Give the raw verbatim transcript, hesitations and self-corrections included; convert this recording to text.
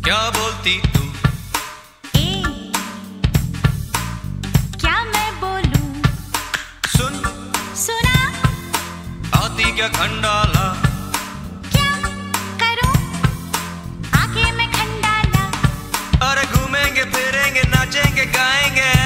क्या बोलती तू? ए, क्या मैं बोलूं? सुन सुना? आती क्या खंडाला? क्या करूं? आके मैं खंडाला। अरे घूमेंगे फिरेंगे नाचेंगे गाएंगे